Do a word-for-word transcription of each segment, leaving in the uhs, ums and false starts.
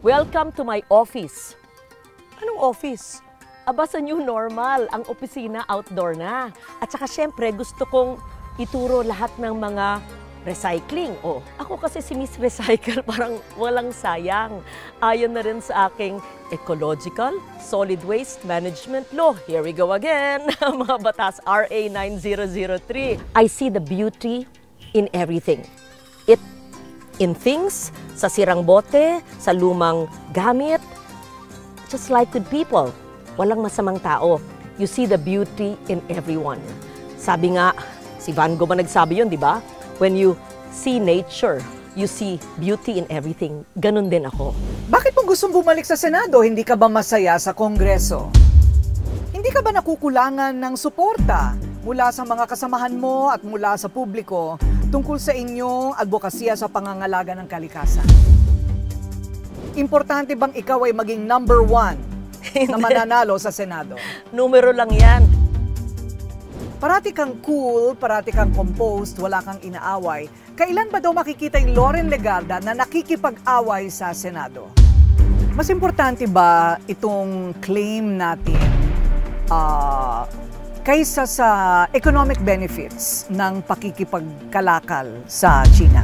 Welcome to my office. Anong office? Aba, sa new normal, ang opisina outdoor na. At saka syempre, gusto kong ituro lahat ng mga recycling. Oh, ako kasi si Miss Recycle, parang walang sayang. Ayon na rin sa aking Ecological Solid Waste Management Law. Here we go again, mga batas R A nine thousand three. I see the beauty in everything. It in things, sa sirang bote, sa lumang gamit, just like with people. Walang masamang tao. You see the beauty in everyone. Sabi nga, si Van Gogh ba nagsabi yun, di ba? When you see nature, you see beauty in everything. Ganun din ako. Bakit mo gustong bumalik sa Senado? Hindi ka ba masaya sa Kongreso? Hindi ka ba nakukulangan ng suporta mula sa mga kasamahan mo at mula sa publiko tungkol sa inyong advokasya sa pangangalaga ng kalikasan? Importante bang ikaw ay maging number one na mananalo sa Senado? Numero lang yan. Parati kang cool, parati kang composed, wala kang inaaway. Kailan ba daw makikita yung Loren Legarda na nakikipag-away sa Senado? Mas importante ba itong claim natin uh, kaysa sa economic benefits ng pakikipagkalakal sa China?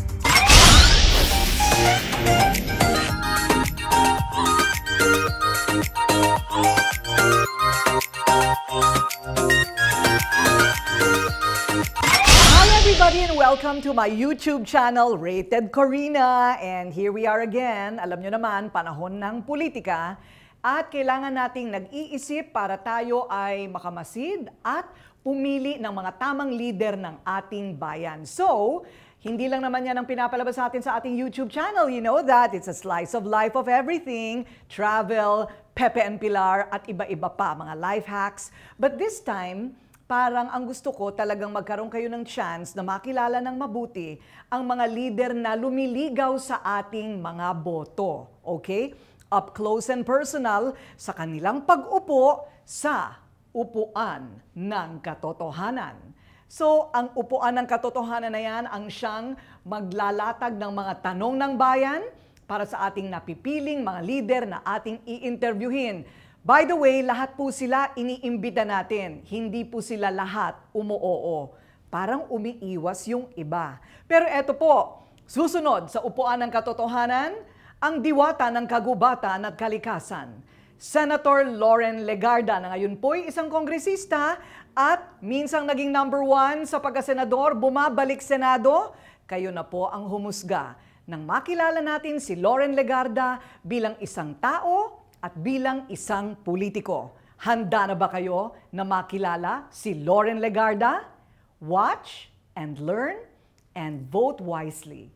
Everybody, and welcome to my YouTube channel, Rated Corina. And here we are again. Alam nyo naman, panahon ng politika at kailangan nating nag-iisip para tayo ay makamasid at pumili ng mga tamang leader ng ating bayan. So, hindi lang naman yan ang pinapalabas sa atin sa ating YouTube channel. You know that. It's a slice of life of everything. Travel, Pepe and Pilar, at iba-iba pa, mga life hacks. But this time, parang ang gusto ko talagang magkaroon kayo ng chance na makilala ng mabuti ang mga leader na lumiligaw sa ating mga boto. Okay? Up close and personal sa kanilang pag-upo sa upuan ng katotohanan. So, ang upuan ng katotohanan na yan ang siyang maglalatag ng mga tanong ng bayan para sa ating napipiling mga leader na ating i-interviewin. By the way, lahat po sila iniimbita natin. Hindi po sila lahat umuoo. Parang umiiwas yung iba. Pero eto po, susunod sa upuan ng katotohanan, ang diwata ng kagubatan at kalikasan. Senator Loren Legarda na ngayon po'y isang kongresista at minsang naging number one sa pagkasenador, bumabalik Senado. Kayo na po ang humusga nang makilala natin si Loren Legarda bilang isang tao at bilang isang politiko. Handa na ba kayo na makilala si Loren Legarda? Watch and learn and vote wisely.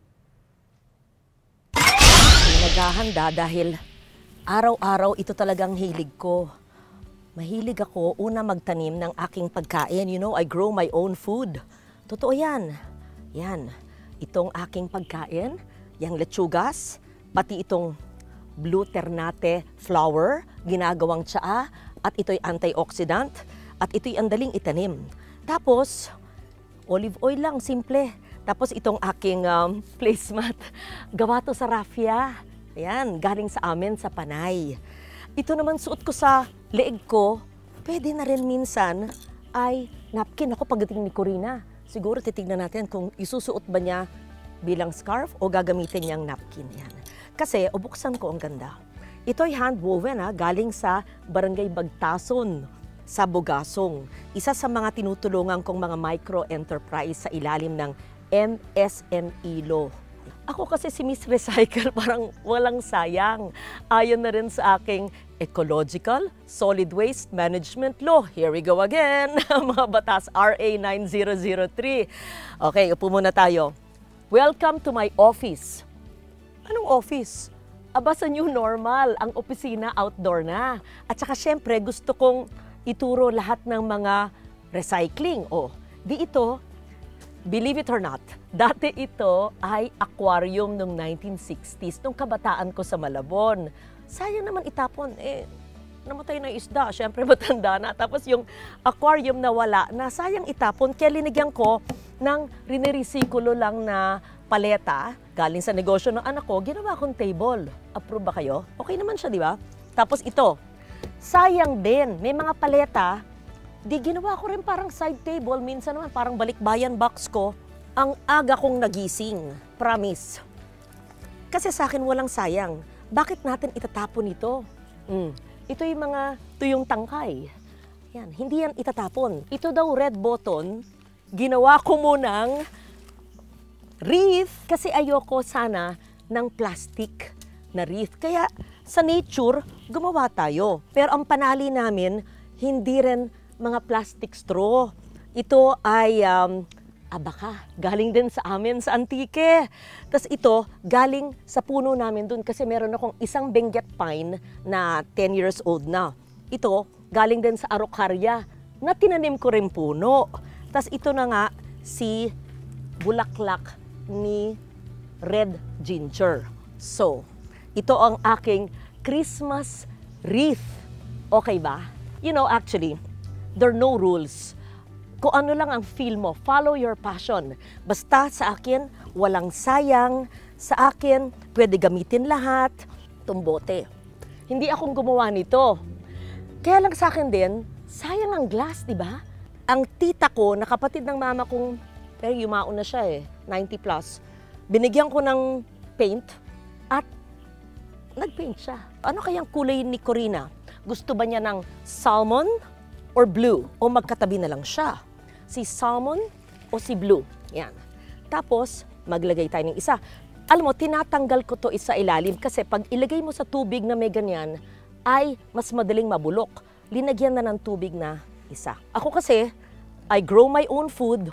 Naghahanda dahil araw-araw ito talagang hilig ko. Mahilig ako una magtanim ng aking pagkain. You know, I grow my own food. Totoo yan. Yan. Itong aking pagkain, yung lechugas, pati itong Blue Ternate flower, ginagawang tsaa, at ito'y antioxidant, at ito'y andaling itanim. Tapos, olive oil lang, simple. Tapos itong aking um, placemat, gawa to sa raffia. Ayan, galing sa amin sa Panay. Ito naman suot ko sa leeg ko, pwede na rin minsan ay napkin ako pagdating ni Corina. Siguro titignan natin kung isusuot ba niya bilang scarf o gagamitin niyang napkin. Yan. Kasi, o buksan ko, ang ganda. Ito'y hand-woven, ha, galing sa Barangay Bagtason, sa Bugasong. Isa sa mga tinutulungan kong mga micro-enterprise sa ilalim ng M S M E law. Ako kasi si Miss Recycle, parang walang sayang. Ayon na rin sa aking Ecological Solid Waste Management Law. Here we go again, mga batas R A nine thousand three. Okay, upo muna tayo. Welcome to my office. Anong office? Aba, sa new normal, ang opisina outdoor na. At saka syempre, gusto kong ituro lahat ng mga recycling. O, di ito, believe it or not, dati ito ay aquarium noong nineteen sixties, nung kabataan ko sa Malabon. Sayang naman itapon, eh, namatay na isda, syempre matanda na. Tapos yung aquarium na wala, na sayang itapon, kaya linigyan ko ng rinirisikulo lang na paleta, galing sa negosyo ng anak ko, ginawa kong table. Approve ba kayo? Okay naman siya, di ba? Tapos ito, sayang din, may mga paleta, di ginawa ko rin parang side table, minsan naman parang balikbayan box ko. Ang aga kong nagising, promise. Kasi sa akin walang sayang. Bakit natin itatapon ito? Mm. Ito yung mga tuyong tangkay. Yan, hindi yan itatapon. Ito daw red button, ginawa ko munang wreath kasi ayoko sana ng plastic na wreath. Kaya sa nature, gumawa tayo. Pero ang panali namin, hindi rin mga plastic straw. Ito ay, um, abaka, galing din sa amin sa Antique. Tapos ito, galing sa puno namin dun kasi meron akong isang Benguet pine na ten years old na. Ito, galing din sa Araucaria na tinanim ko rin puno. Tapos ito na nga si bulaklak ni red ginger. So, ito ang aking Christmas wreath. Okay ba? You know, actually, there are no rules. Kung ano lang ang feel mo, follow your passion. Basta sa akin, walang sayang. Sa akin, pwede gamitin lahat. Tumbote. Hindi akong gumawa nito. Kaya lang sa akin din, sayang ang glass, di ba? Ang tita ko, na kapatid ng mama kong, pero yumaon na siya eh, ninety plus, binigyan ko ng paint at nagpaint siya. Ano kayang kulay ni Corina? Gusto ba niya ng salmon or blue? O magkatabi na lang siya? Si salmon o si blue? Yan. Tapos, maglagay tayo ng isa. Alam mo, tinatanggal ko to isa ilalim kasi pag ilagay mo sa tubig na may ganyan, ay mas madaling mabulok. Linagyan na ng tubig na isa. Ako kasi, I grow my own food,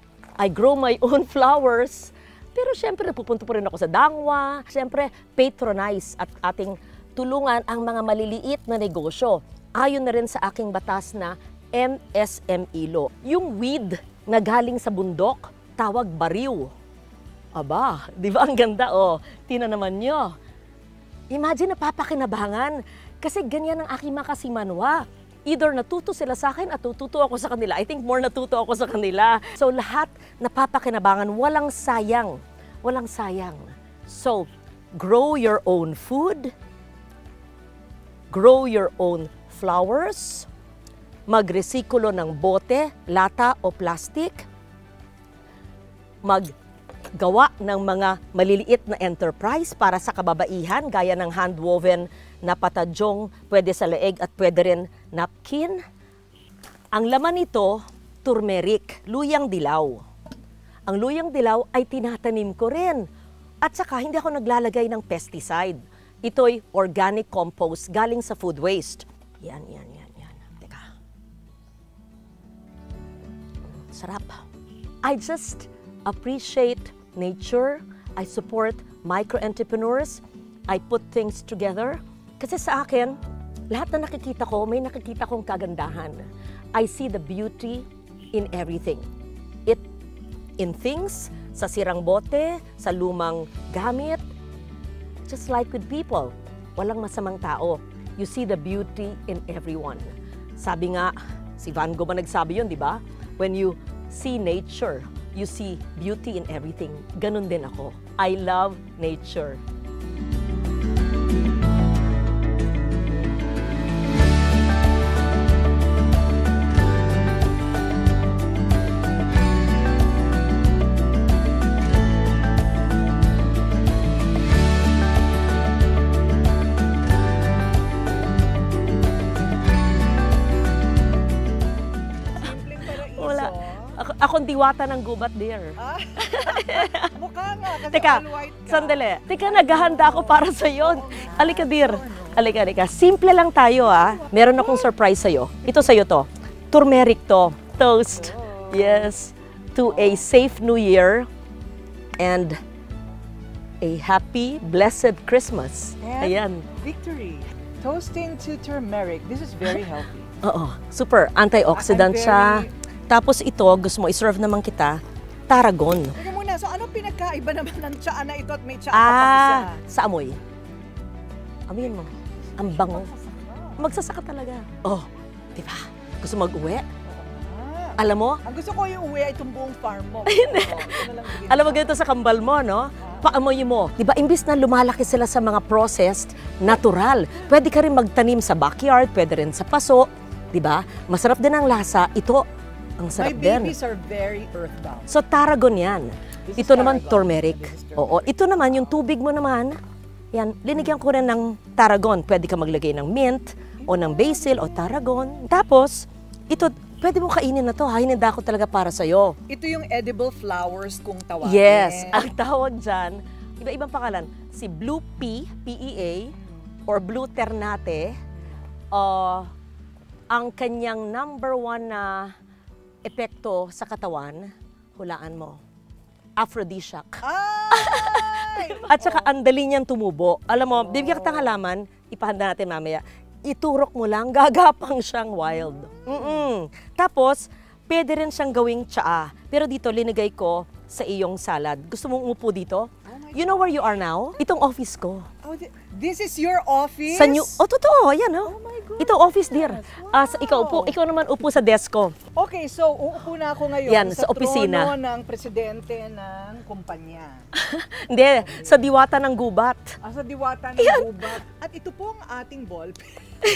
I grow my own flowers, pero syempre napupunta po rin ako sa dangwa. Syempre, patronize at ating tulungan ang mga maliliit na negosyo. Ayon na rin sa aking batas na M S M E law. Yung weed na galing sa bundok, tawag bariw. Aba, di ba ang ganda? O, tina naman nyo. Imagine, napapakinabangan. Kasi ganyan ang aking makasimanwa. Either natuto sila sa akin at tututo ako sa kanila. I think more natuto ako sa kanila. So lahat napapakinabangan, walang sayang. Walang sayang. So, grow your own food. Grow your own flowers. Magresikulo ng bote, lata o plastic. Maggawa ng mga maliliit na enterprise para sa kababaihan, gaya ng handwoven na patadyong, pwede sa leeg at pwede rin napkin. Ang laman nito, turmeric, luyang dilaw. Ang luyang dilaw ay tinatanim ko rin. At saka hindi ako naglalagay ng pesticide. Ito'y organic compost galing sa food waste. Yan, yan, yan, yan. Teka. Sarap. I just appreciate nature. I support micro-entrepreneurs. I put things together. Kasi sa akin, lahat na nakikita ko, may nakikita kong kagandahan. I see the beauty in everything. It, in things, sa sirang bote, sa lumang gamit, just like with people. Walang masamang tao. You see the beauty in everyone. Sabi nga, si Van Gogh ba nagsabi yun, di ba? When you see nature, you see beauty in everything. Ganun din ako. I love nature. Akong diwata ng gubat, dear. Ah, mukha nga, kasi Teka, all white ka. sandali. Teka, naghahanda ako para sa iyo. Alika, dear. Alika, alika. Simple lang tayo, ah. Meron akong surprise sa'yo. Ito sa'yo to. Turmeric to. Toast. Yes. To a safe New Year and a happy, blessed Christmas. And Ayan. victory. Toasting to turmeric. This is very healthy. Oo. Super. Antioxidant I'm siya. very- Tapos ito, gusto mo i-serve naman kita, tarragon. Teka muna, so ano pinagkaiba naman ng tsaa na ito at may tsaa pa Ah, isa? sa amoy. Amoyin mo. Ang bango. Magsasaka talaga. Oh, di ba? Gusto mag-uwi? Ah, Alam mo, Ang gusto ko yung uwi ay itong buong farm mo. Oo, ito na lang bigyan alam mo mo. ganito sa kambal mo, no? Paamoy mo. Di ba, imbis na lumalaki sila sa mga processed, natural. Pwede ka rin magtanim sa backyard, pwede rin sa paso. Di ba? Masarap din ang lasa. Ito, ang My sarap din. babies are very earthbound. So, tarragon yan. This is Ito naman, tarragon. turmeric. This is turmeric. Oo. Ito naman, yung tubig mo naman, yan, linigyan ko rin ng tarragon. Pwede ka maglagay ng mint, o ng basil, o tarragon. Tapos, ito, pwede mo kainin na to, ha? Hininda ko talaga para sa'yo. Ito yung edible flowers kung tawagin. Yes, ang tawag dyan, iba-ibang pangalan, si Blue Pea, P E A, or Blue Ternate, uh, ang kanyang number one na epekto sa katawan, hulaan mo, aphrodisiac. Ay! At saka ang dali niyang tumubo. Alam mo, bibigyan kita ng halaman, ipahanda natin mamaya, iturok mo lang, gagapang siyang wild. Mm-mm. Tapos, pwede rin siyang gawing tsaa. Pero dito, linigay ko sa iyong salad. Gusto mong umupo dito? You know where you are now? Itong office ko. Oh, thi- this is your office? Sa new... Oh, totoo. Yan, oh. Oh my God. Ito, office dear. Ah, sa, ikaw upo. Ikaw naman upo sa desk ko. Okay, so uupo na ako ngayon Yan, sa, sa opisina. trono ng presidente ng kumpanya. Hindi, sa diwata ng gubat. Ah, sa diwata ng gubat. At ito po ang ating ballpen.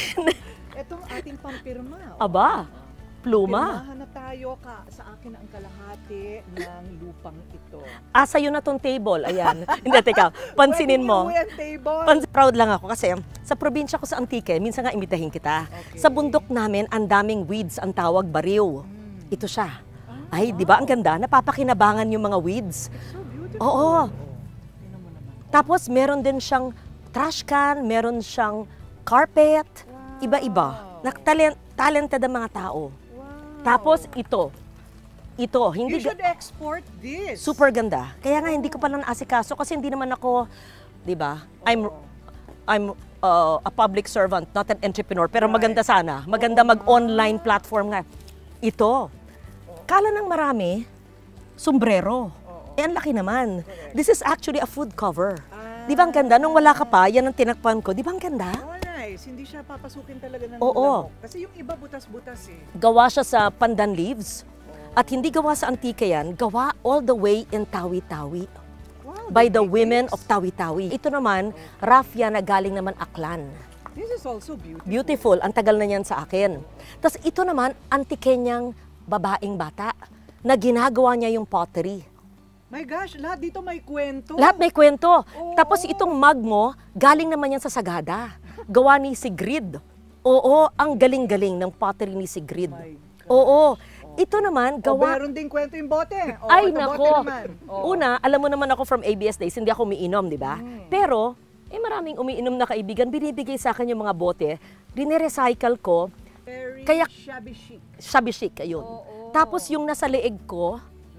Ito ang ating pampirma. Oh. Aba, pluma. Pirmahan na tayo ka. Sa akin ang kalahati ng lupang ito. Ah, sa'yo na tong table. Ayan. Hindi, teka. Pansinin Pwede mo. iuwi ang table. Pans- proud lang ako kasi sa probinsya ko sa Antique, minsan nga imitahin kita. Okay. Sa bundok namin, ang daming weeds, ang tawag bariw. Ito siya. Ay, di ba ang ganda? Napapakinabangan yung mga weeds. So beautiful. Oo. Tingnan mo naman. Tapos meron din siyang trash can, meron siyang carpet, iba-iba. Nak- talented ang mga tao. Wow. Tapos ito, ito, You hindi ga- should export this. super ganda. Kaya nga hindi ko pa lang naasikaso kasi hindi naman ako, 'di ba? I'm I'm uh, a public servant, not an entrepreneur, pero Right. maganda sana. Maganda mag-online platform nga. Ito. Kala ng marami, sombrero. Eh, ang laki naman. This is actually a food cover. Ah. Di ba ang ganda? Nung wala ka pa, yan ang tinakpan ko. Di ba ang ganda? Oh, nice. Hindi siya papasukin talaga ng Oo. lamok. Kasi yung iba butas-butas eh. Gawa siya sa pandan leaves. At hindi gawa sa Antique yan, gawa all the way in Tawi-Tawi. Wow, By they the make women this. of Tawi-Tawi. Ito naman, raffia na galing naman Aklan. This is also beautiful. Beautiful, ang tagal na niyan sa akin. Tapos ito naman, antikenyang babaeng bata na ginagawa niya yung pottery. My gosh, lahat dito may kwento. Lahat may kwento. Oo. Tapos itong mug mo, galing naman yan sa Sagada. Gawa ni Sigrid. Oo, ang galing-galing ng pottery ni Sigrid. My Oo. Ito naman, O, gawa... meron din kwento yung bote. O, Ay, ito, nako. bote naman. O. Una, alam mo naman ako from A B S Days, hindi ako umiinom, di ba? Mm. Pero, eh maraming umiinom na kaibigan, binibigay sa akin yung mga bote, rinirecycle ko, Very Kaya- shabby chic. shabby chic, ayun. Oo. Tapos yung nasa leeg ko,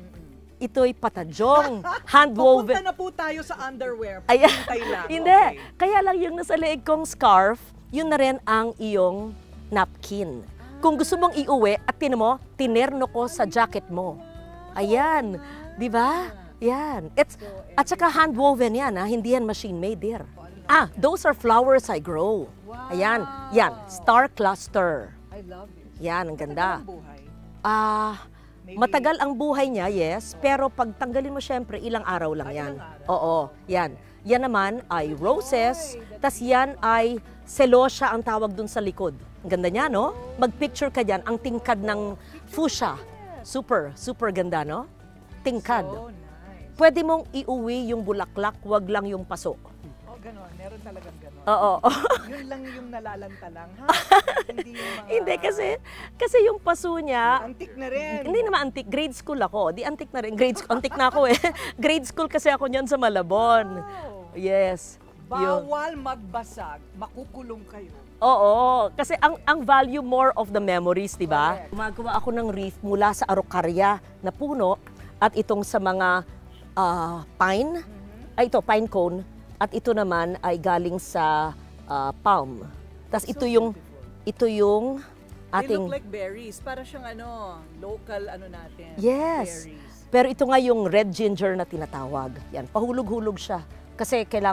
ito'y patajong, hand-woven. Papunta na po tayo sa underwear. Ayan. Pahintay lang. Hindi. Okay. Kaya lang yung nasa leeg kong scarf, yun na rin ang iyong napkin. Kung gusto mong iuwi, at tinan mo, tinerno ko sa jacket mo. Ayan. Di ba? Yan. It's, at saka hand-woven yan, ha? Hindi yan machine-made, dear. Ah, those are flowers I grow. Ayan. Yan. Star cluster. I love it. Yan, ang ganda. Matagal ang buhay. Ah, Maybe- matagal ang buhay niya, yes. Pero pag tanggalin mo syempre, ilang araw lang Ay, yan. ilang araw. Oo, yan. Yan naman ay roses, tas yan ay celosia ang tawag dun sa likod. Ang ganda niya, no? Mag-picture ka dyan, ang tingkad ng fuchsia. Super, super ganda, no? Tingkad. So nice. Pwede mong iuwi yung bulaklak, wag lang yung paso. Oh, ganon. Meron talagang ganon. Oo. Yun lang yung nalalanta lang, ha? Hindi yung mga... Hindi kasi, kasi yung paso niya, Antik na rin. hindi naman antique, grade school ako. Di antique na rin, grade school, antique na ako eh. Grade school kasi ako niyan sa Malabon. Wow. Yes. Yun. Bawal magbasag, makukulong kayo. Oo, kasi ang ang value more of the memories, di ba? Correct. Gumagawa ako ng wreath mula sa araucaria na puno at itong sa mga ah, pine, ay ito, pine cone, at ito naman ay galing sa ah, palm. Tapos ito yung, ito yung They ating... look like berries. Para siyang ano, local ano natin. Yes. Berries. Pero ito nga yung red ginger na tinatawag. Yan, pahulog-hulog siya. Kasi kailangan,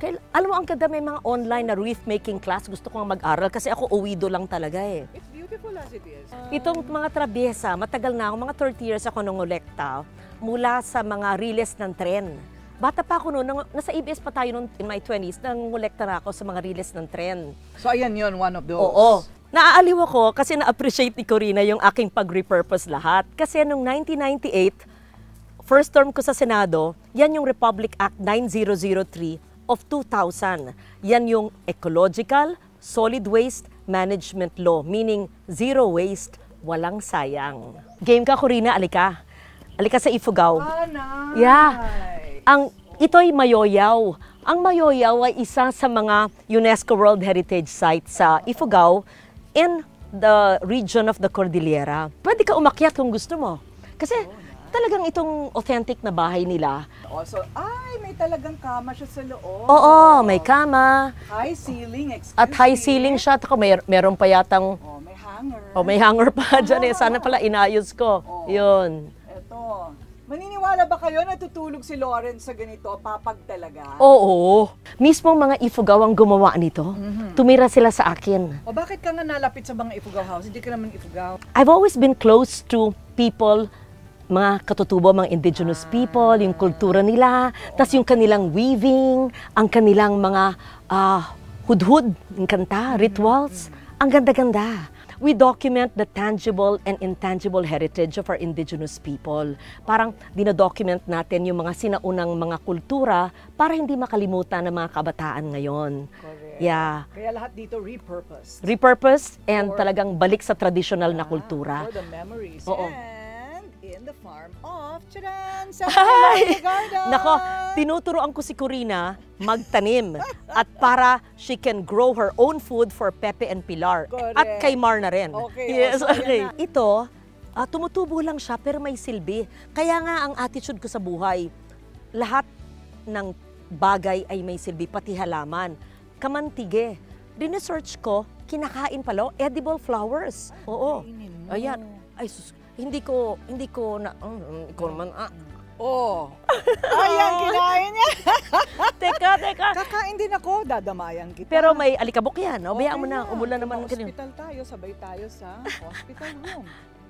Kail- alam mo, ang ganda, may mga online na wreath making class. Gusto ko nga mag-aral kasi ako uwido lang talaga eh. It's beautiful as it is. Itong mga trabyesa, matagal na ako, mga thirty years ako nung ngolekta mula sa mga riles ng tren. Bata pa ako noon, nang- nasa A B S pa tayo noon in my twenties, nang ngolekta na ako sa mga riles ng tren. So ayan yun, one of those. Oo. Naaaliw ako kasi na-appreciate ni Corina yung aking pag-repurpose lahat. Kasi nung nineteen ninety-eight, first term ko sa Senado, yan yung Republic Act nine thousand three of two thousand. Yan yung Ecological Solid Waste Management Law, meaning zero waste, walang sayang. Game ka, Corina, alika. Alika sa Ifugao. Ah, nice. Yeah. Ang ito'y Mayoyaw. Ang Mayoyaw ay isa sa mga UNESCO World Heritage Site sa Ifugao in the region of the Cordillera. Pwede ka umakyat kung gusto mo. Kasi talagang itong authentic na bahay nila. Also, ay, may talagang kama siya sa loob. Oo, may kama. High ceiling, excuse At high me. ceiling siya. Ako, may, meron pa yatang, Oh, may hanger. oh, may hanger pa dyan eh. Sana pala inayos ko. Oo. Yun. Eto. Maniniwala ba kayo na tutulog si Lawrence sa ganito? Papag talaga? Oo. Mismo mga Ifugao ang gumawa nito. Tumira sila sa akin. O bakit ka nga nalapit sa mga Ifugao house? Hindi ka naman Ifugao. I've always been close to people, mga katutubo, mga indigenous people, yung kultura nila, tas yung kanilang weaving, ang kanilang mga ah, hudhud, yung kanta, rituals. Ang ganda-ganda. We document the tangible and intangible heritage of our indigenous people. Parang dinadocument natin yung mga sinaunang mga kultura para hindi makalimutan ng mga kabataan ngayon. Correct. Yeah. Kaya lahat dito repurposed. Repurpose and For- talagang balik sa traditional na kultura. For the memories. Oo. And in the farm of Charan, sa Ay! garden. Nako, tinuturoan ko si Corina magtanim at para she can grow her own food for Pepe and Pilar. Correct. At kay Mar na rin. Okay, Yes, oh, so okay. ayan na. Ito, ah, tumutubo lang siya pero may silbi. Kaya nga ang attitude ko sa buhay, lahat ng bagay ay may silbi, pati halaman. Kamantige. Dinesearch ko, kinakain pala, edible flowers. Oo. kainin mo. Ayan. Ay, sus, hindi ko, hindi ko na, um, ikaw naman, ah. Oh. Ayan, kinain niya. Teka, teka. Kakain din ako, dadamayan kita. Pero may alikabok yan. O, bayaan mo Okay na. Umulan naman ng kanina. Hospital tayo, sabay tayo sa hospital room.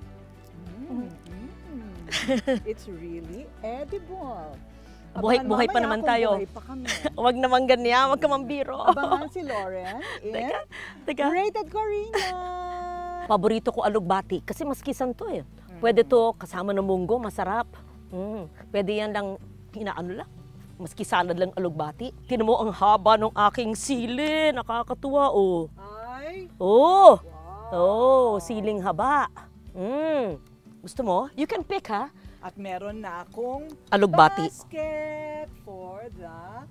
Mm, mm. It's really edible. Buhay- Abangan buhay pa mamaya naman kung tayo. Buhay pa kami. Huwag naman ganyan. Huwag ka mambiro. Abangan si Lauren in Teka, teka. Rated Corina. Paborito ko alugbati kasi maskisan to eh. Pwede to kasama ng munggo, masarap. Mm. Pwede yan lang, inaano lang. Maski salad lang alugbati. Tinan mo ang haba ng aking sili. Nakakatuwa, oh. Ay, Oh! wow. Oh, siling haba. Mm. Gusto mo? You can pick, ha? At meron na akong Alugbati. basket for the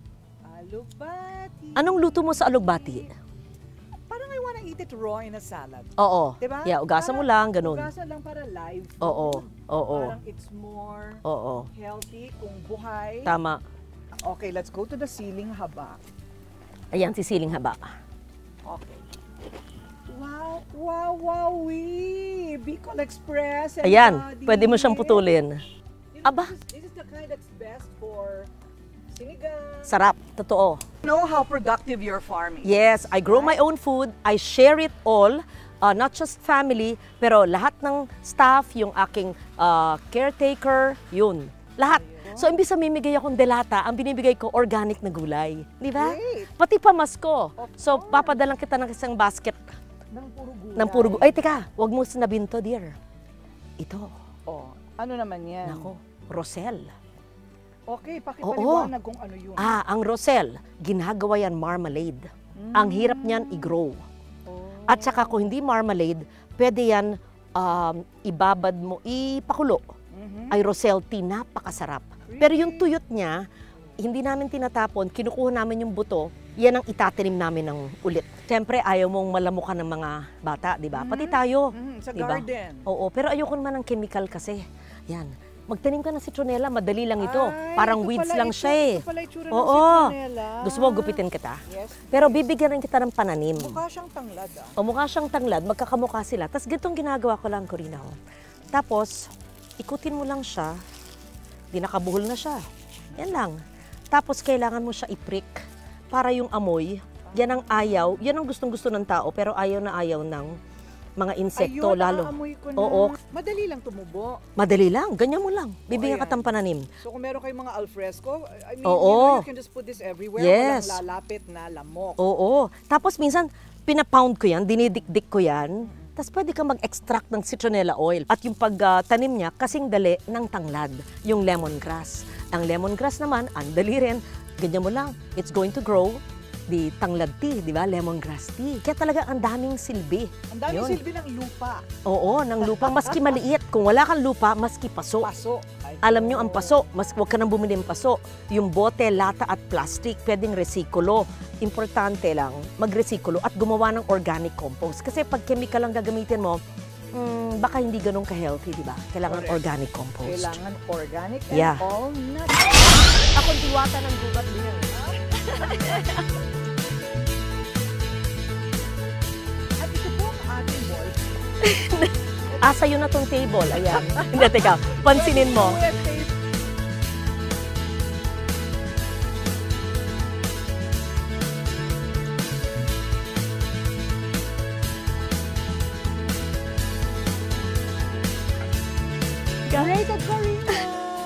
alugbati. Anong luto mo sa alugbati? Parang I wanna eat it raw in a salad. Oo. Diba? Yeah, ugasan mo Parang lang, ganun. Ugasan lang para live food. Oo. Oo. Parang it's more Oo. healthy kung buhay. Tama. Okay, let's go to the ceiling haba. Ayan, si siling haba. Okay. Wow, wow, wow, wee! Bicol Express. and Ayan, Daddy. pwede mo siyang putulin. You know, Aba. This is, this is the kind that's best for sinigang. Sarap, totoo. Know how productive your farm is. Yes, I grow my own food. I share it all. Uh, not just family, pero lahat ng staff, yung aking uh, caretaker, yun. Lahat. So, imbis na mimigay akong delata, ang binibigay ko, organic na gulay. Di ba? Great. Pati pamasko. Of So, course. papadalang kita ng isang basket Ng puro gulay. ng puro gu- Ay, teka, wag mo sinabin to, dear. Ito, Oh, ano naman yan? nako, Rosel. Okay, pakipaliwanag kung ano yun. Ah, ang Rosel, ginagawa yan marmalade. Ang hirap niyan i-grow. Oh. At saka kung hindi marmalade, pwede yan um, ibabad mo, ipakulo. Mhm. Ay Rosel tea, napakasarap. Pero yung tuyot niya, hindi namin tinatapon, kinukuha namin yung buto, yan ang itatanim namin ng ulit. Siyempre, ayaw mong malamukan ng mga bata, di ba? Pati tayo. Mhm, sa di ba? garden. Oo, pero ayoko naman ng chemical kasi. Yan. Magtanim ka ng citronella, madali lang ito. Ay, Parang ito weeds pala lang ito, siya eh. ito pala itsura ng Oo. citronella. Gusto mo gupitin kita? Yes. Pero bibigyan rin kita ng pananim. Mukha siyang tanglad ah. O mukha siyang tanglad, magkakamukha sila. Tapos gitong ginagawa ko lang, Corina. Ho. Tapos, ikutin mo lang siya. Di nakabuhol na siya. Yan lang. Tapos kailangan mo siya i-prick para yung amoy, yan ang ayaw, yan ang gustong-gusto ng tao, pero ayaw na ayaw ng mga insekto, Ayun, lalo. aamoy ko na. Oo, Madali lang tumubo. madali lang, ganyan mo lang. Bibigyan ka ayan. ng pananim. So kung meron kayong mga alfresco, I mean, Oo. you know, you can just put this everywhere. Yes. Walang lalapit na lamok. Oo. Tapos minsan, pinapound ko yan, dinidikdik ko yan. Tapos pwede ka mag-extract ng citronella oil. At yung pagtanim niya, kasing dali ng tanglad, yung lemongrass. Ang lemongrass naman, ang dali rin, ganyan mo lang, it's going to grow the tanglad tea, di ba? Lemongrass tea. Kaya talaga ang daming silbi. Ang daming Yun. silbi ng lupa. Oo, ng lupa, maski maliit. Kung wala kang lupa, maski paso. Paso. Ay, Alam nyo ang paso, mas huwag ka nang bumili ng paso. Yung bote, lata at plastic, pwedeng resikulo. Importante lang, magresikulo at gumawa ng organic compost. Kasi pag chemical lang gagamitin mo, mm, baka hindi ganun ka-healthy, di ba? Kailangan Correct. organic compost. Kailangan organic and Yeah. all natural. Ako diwata ng gubat din. At ito po ang ating board. Ah, sa'yo na tong table. Ayan. Hindi, teka. Pansinin mo. Rated Corina!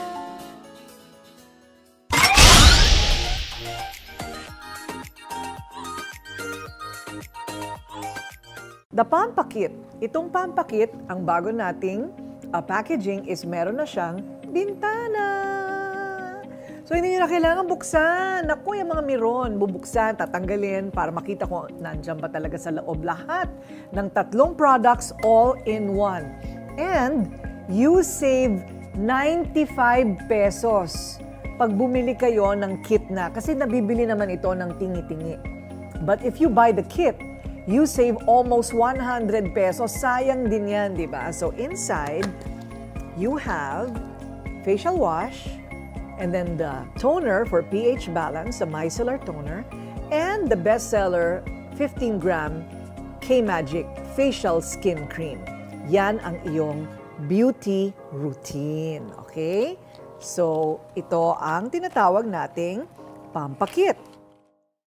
The Pampakit. Itong Pampakit, ang bago nating uh, packaging is meron na siyang bintana. So hindi nyo na kailangan buksan. Naku, yung mga miron, bubuksan, tatanggalin para makita kung nandyan ba talaga sa loob lahat ng tatlong products all in one. And you save ninety-five pesos pag bumili kayo ng kit na. Kasi nabibili naman ito ng tingi-tingi. But if you buy the kit, you save almost one hundred pesos. Sayang din yan, di ba? So inside, you have facial wash, and then the toner for pH balance, the micellar toner, and the bestseller fifteen gram K-Magic Facial Skin Cream. Yan ang iyong beauty routine. Okay? So, ito ang tinatawag nating Pampakit.